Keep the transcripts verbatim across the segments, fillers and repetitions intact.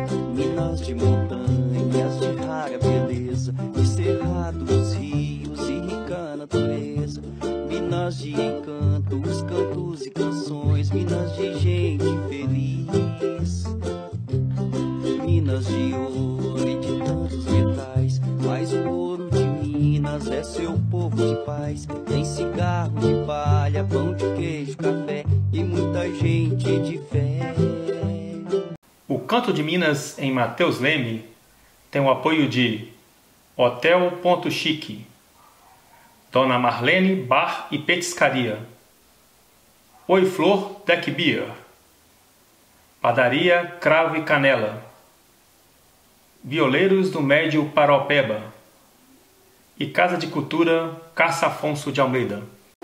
Minas de montanhas de rara beleza, de cerrados, rios e rica natureza. Minas de encantos, cantos e canções, Minas de gente feliz. Minas de ouro e de tantos metais, mas o ouro de Minas é seu povo de paz. Tem cigarro de palha, pão de queijo, café e muita gente de fé. O Canto de Minas em Matheus Leme tem o apoio de Hotel Ponto Chique, Dona Marlene Bar e Petiscaria, Oi Flor Deck Beer, Padaria Cravo e Canela, Violeiros do Médio Paraopeba e Casa de Cultura Caça Afonso de Almeida.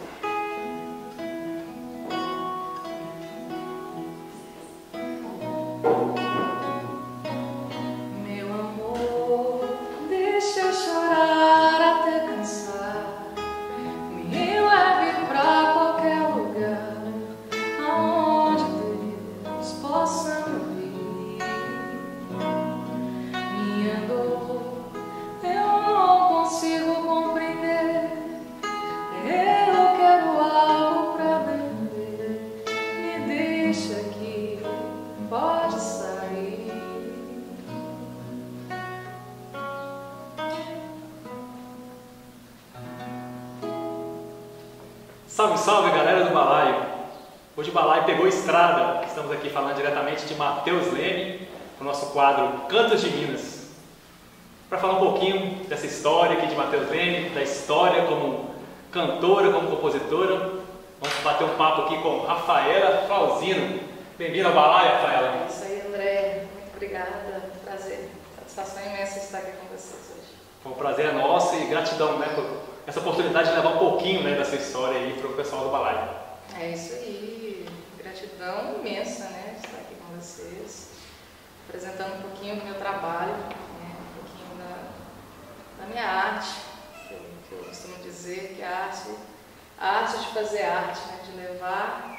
Salve, salve, galera do Balaio! Hoje o Balaio pegou estrada. Estamos aqui falando diretamente de Matheus Leme, no nosso quadro Cantos de Minas. Para falar um pouquinho dessa história aqui de Matheus Leme, da história como cantora, como compositora, vamos bater um papo aqui com Rafaela Flauzino. Bem-vinda ao Balaio, Rafaela! É isso aí, André. Muito obrigada. Prazer. Satisfação imensa estar aqui com vocês hoje. Foi um prazer é nosso e gratidão, né, por essa oportunidade de levar um pouquinho, né, dessa história aí para o pessoal do Balaio. É isso aí, gratidão imensa, né, de estar aqui com vocês, apresentando um pouquinho do meu trabalho, né, um pouquinho da, da minha arte, que eu, que eu costumo dizer que a arte, a arte de fazer arte, né, de levar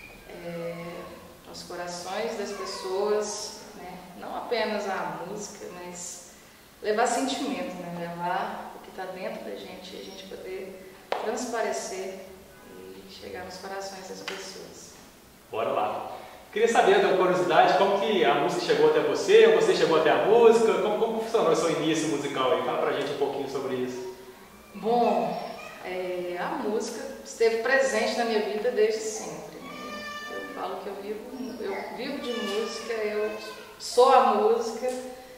é, aos corações das pessoas, né, não apenas a música, mas levar sentimento, né, levar está dentro da gente e a gente poder transparecer e chegar nos corações das pessoas. Bora lá! Queria saber, da curiosidade, como que a música chegou até você, ou você chegou até a música, como, como funcionou o seu início musical aí? Fala pra gente um pouquinho sobre isso. Bom, é, a música esteve presente na minha vida desde sempre, né? Eu falo que eu vivo, eu vivo de música, eu sou a música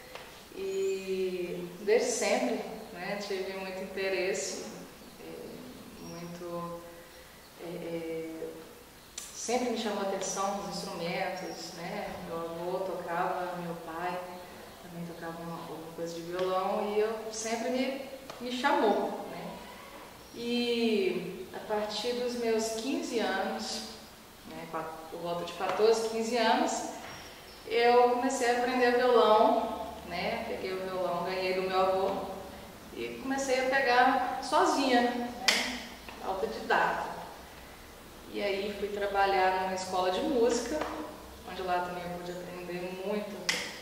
e desde sempre tive muito interesse, muito, é, é, sempre me chamou a atenção os instrumentos, né? Meu avô tocava, meu pai também tocava uma, uma coisa de violão e eu sempre me, me chamou, né? E a partir dos meus quinze anos, né, por volta de quatorze, quinze anos, eu comecei a aprender violão, né? Peguei o violão, ganhei do meu avô e comecei a pegar sozinha, né, autodidata. E aí fui trabalhar numa escola de música, onde lá também eu pude aprender muito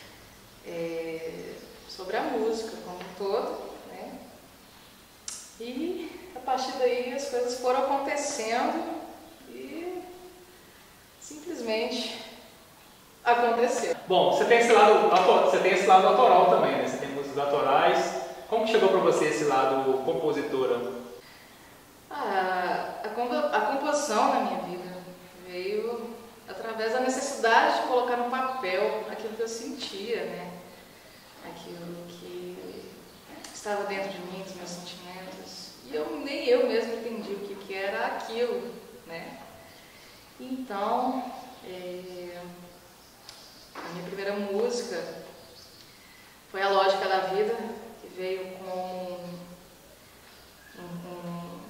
é, sobre a música como um todo, né? E a partir daí as coisas foram acontecendo e simplesmente aconteceu. Bom, você tem esse lado, você tem esse lado autoral também, né? Você tem músicas autorais. Como que chegou para você esse lado compositora? Ah, a, a composição na minha vida veio através da necessidade de colocar no papel aquilo que eu sentia, né? Aquilo que estava dentro de mim, dos meus sentimentos. E eu, nem eu mesma entendi o que, que era aquilo, né? Então, é, a minha primeira música foi A Lógica da Vida, veio com um, um,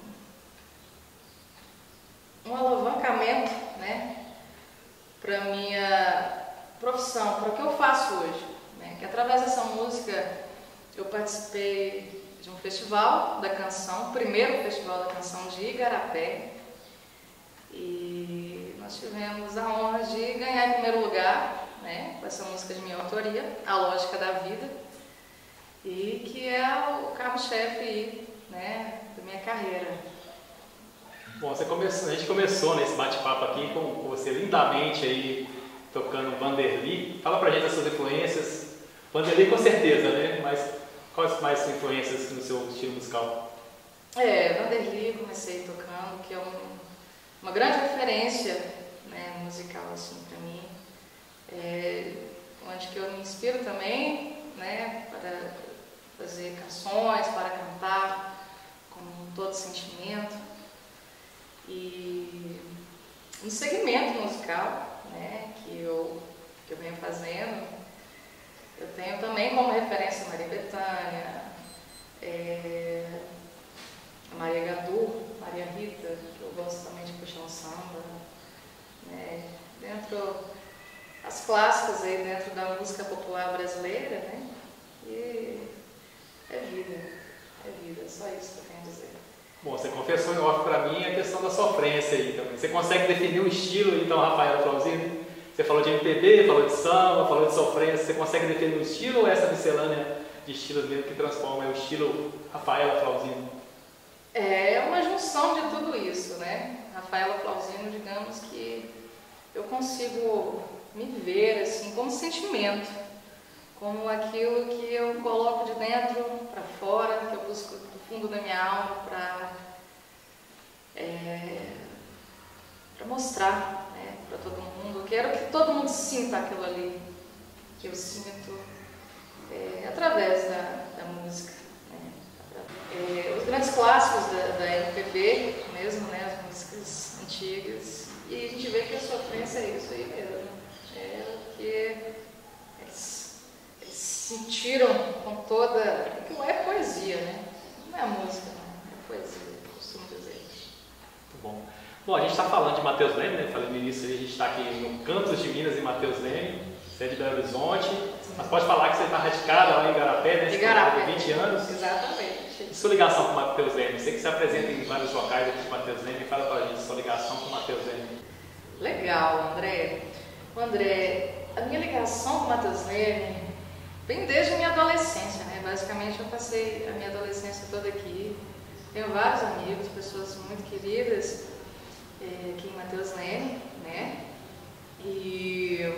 um alavancamento, né, para a minha profissão, para o que eu faço hoje, né, que através dessa música eu participei de um festival da canção, o primeiro festival da canção de Igarapé, e nós tivemos a honra de ganhar em primeiro lugar, né, né, com essa música de minha autoria, A Lógica da Vida, e que é o carro-chefe, né, da minha carreira. Bom, você começou, a gente começou nesse bate-papo aqui com você lindamente aí tocando Vanderly. Fala pra gente as suas influências. Vanderly com certeza, né? Mas quais mais suas influências no seu estilo musical? É, Vanderly comecei tocando, que é um, uma grande referência, né, musical assim para mim, é, onde que eu me inspiro também, né, para fazer canções, para cantar com todo sentimento. E no segmento musical, né, que eu que eu venho fazendo, eu tenho também como referência Maria Bethânia, é, Maria Gadu, Maria Rita, que eu gosto também de puxar um samba, né? Dentro, as clássicas aí dentro da música popular brasileira, né? E é vida, é vida, só isso que eu tenho a dizer. Bom, você confessou em off pra mim a questão da sofrência aí também. Você consegue definir um estilo, então, Rafaela Flauzino? Você falou de M P B, falou de samba, falou de sofrência, você consegue definir um estilo ou essa miscelânea de estilos mesmo que transforma o estilo Rafaela Flauzino? É uma junção de tudo isso, né? Rafaela Flauzino, digamos que eu consigo me ver assim como sentimento, como aquilo que eu coloco de dentro para fora, que eu busco do fundo da minha alma para é, para mostrar, né, para todo mundo. Eu quero que todo mundo sinta aquilo ali que eu sinto é, através da, da música. É, os grandes clássicos da, da M P B mesmo, né, as músicas antigas, e a gente vê que a sofrência é isso aí mesmo, é o que eles, eles sentiram com toda, aquilo é poesia, né, não é música, não, é poesia, eu costumo dizer. Muito bom. Bom, a gente está falando de Matheus Leme, né, falei no início, a gente está aqui no Cantos de Minas em Matheus Leme, você é de Belo Horizonte, sim, mas pode falar que você está radicada lá em Igarapé, né, Igarapé, há vinte anos. Exatamente. E sua ligação com o Matheus Leme? Você que se apresenta em vários locais aqui de Matheus Leme, fala pra gente sua ligação com o Matheus Leme. Legal, André. André, a minha ligação com o Matheus Leme vem desde a minha adolescência, né? Basicamente eu passei a minha adolescência toda aqui. Tenho vários amigos, pessoas muito queridas é, aqui em Matheus Leme, né? E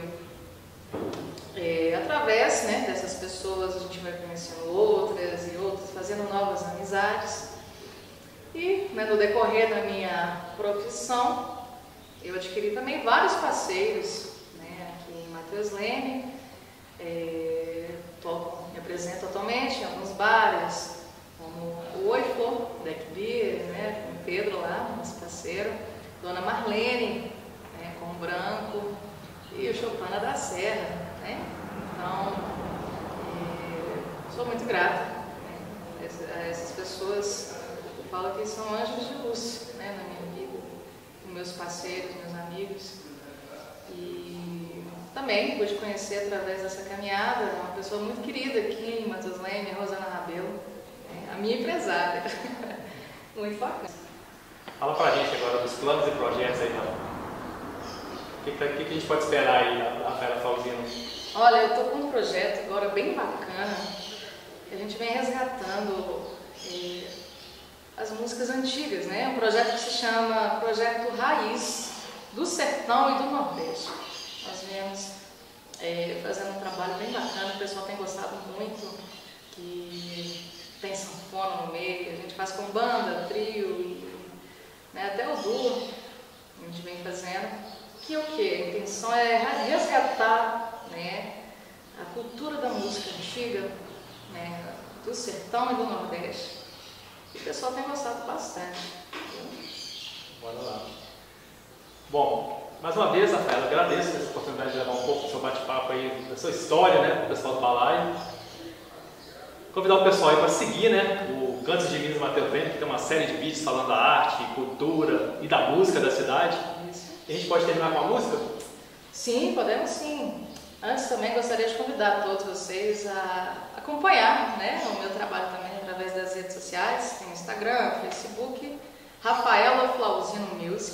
é, através, né, dessas pessoas a gente vai conhecendo outras e outras, fazendo novas amizades. E, né, no decorrer da minha profissão, eu adquiri também vários parceiros, né, aqui em Matheus Leme. É, toco, me apresento atualmente em alguns bares, como o Oi Flor, Deck Beer, né, com o Pedro lá, nosso parceiro, Dona Marlene, né, com o Branco, e o Chopana da Serra, né? Então, é, sou muito grata, né, a essas pessoas. Eu falo que são anjos de luz, né, na minha vida, meus parceiros, meus amigos. E também pude conhecer através dessa caminhada uma pessoa muito querida aqui em Matheus Leme, a Rosana Rabelo, né, a minha empresária. Muito bacana. Fala pra gente agora dos planos e projetos aí, então. O que, que, que a gente pode esperar aí da Rafaela Flauzino? Olha, eu estou com um projeto agora bem bacana, que a gente vem resgatando eh, as músicas antigas, né? Um projeto que se chama Projeto Raiz do Sertão e do Nordeste. Nós viemos eh, fazendo um trabalho bem bacana, o pessoal tem gostado muito, que tem sanfona no meio, a gente faz com banda, trio, e, né, até o duo a gente vem fazendo. Que o que? A intenção é resgatar, né, a cultura da música antiga, né, do sertão e do Nordeste. E o pessoal tem gostado bastante. Bora lá. Bom, mais uma vez, Rafaela, agradeço essa oportunidade de levar um pouco do seu bate-papo aí, da sua história, né, para o pessoal do Balaio. Convidar o pessoal aí para seguir, né, o Cantos de Minas Matheus Leme, que tem uma série de vídeos falando da arte, cultura e da música da cidade. Isso. A gente pode terminar com a música? Sim, podemos sim. Antes também gostaria de convidar todos vocês a acompanhar, né, o meu trabalho também através das redes sociais, tem o Instagram, Facebook, Rafaela Flauzino Music,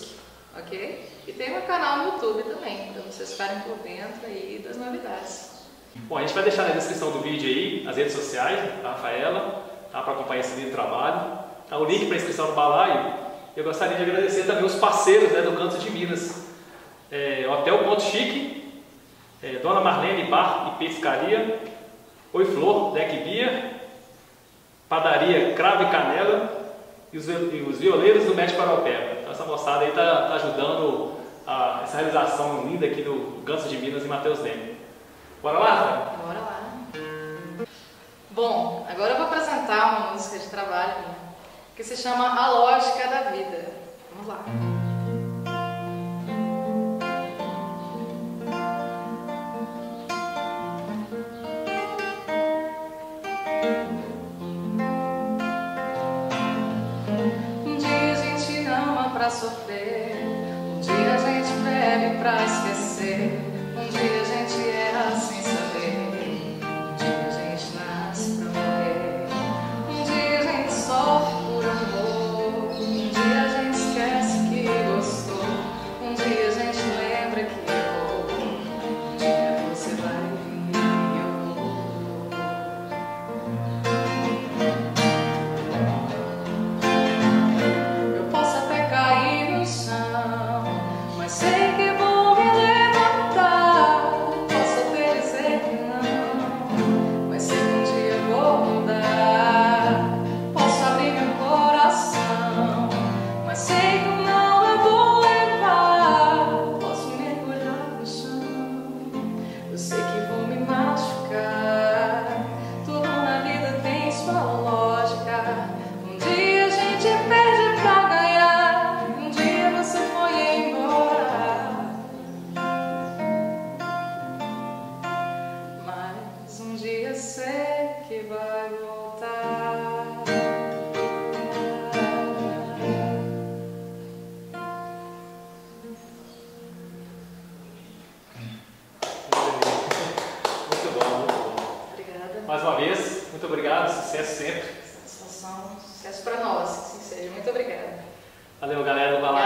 ok? E tem meu canal no YouTube também, para vocês ficarem por dentro aí das novidades. Bom, a gente vai deixar na descrição do vídeo aí as redes sociais da Rafaela, tá, para acompanhar esse lindo trabalho. Tá, o link para inscrição no balaio. Eu gostaria de agradecer também os parceiros, né, do Cantos de Minas. É, Hotel Ponto Chique, é, Dona Marlene Bar e Pescaria, Oi Flor, Deck Beer, Padaria Cravo e Canela e os, e os violeiros do Médico Paropeba. Então essa moçada aí está tá ajudando a, essa realização linda aqui do Cantos de Minas e Matheus Leme. Bora lá, Rafa? Bora lá. Bom, agora eu vou apresentar uma música de trabalho minha, que se chama A Lógica da Vida. Vamos lá. Um dia a gente ama pra sofrer, um dia a gente bebe pra esquecer, um dia a gente erra sem saber, um dia a gente nasce pra morrer, um dia a gente sofre por amor, um dia a gente esquece que gostou, um dia a gente lembra que errou, um dia você vai vir e eu vou. Eu posso até cair no chão, mas sei que vou me levantar. Posso até dizer que não, mas sei que um dia vou mudar. Posso abrir meu coração, mas sei que um não eu vou levar. Posso mergulhar no chão, eu sei que vou me machucar. Tudo na vida tem sua lógica. Um dia a gente perde pra ganhar, um dia você foi embora, mas um dia sei que vai voltar. Muito bom, muito bom. Obrigada. Mais uma vez, muito obrigado, sucesso sempre. Satisfação, sucesso pra nós, que assim seja. Muito obrigada. Valeu, galera do Balaio.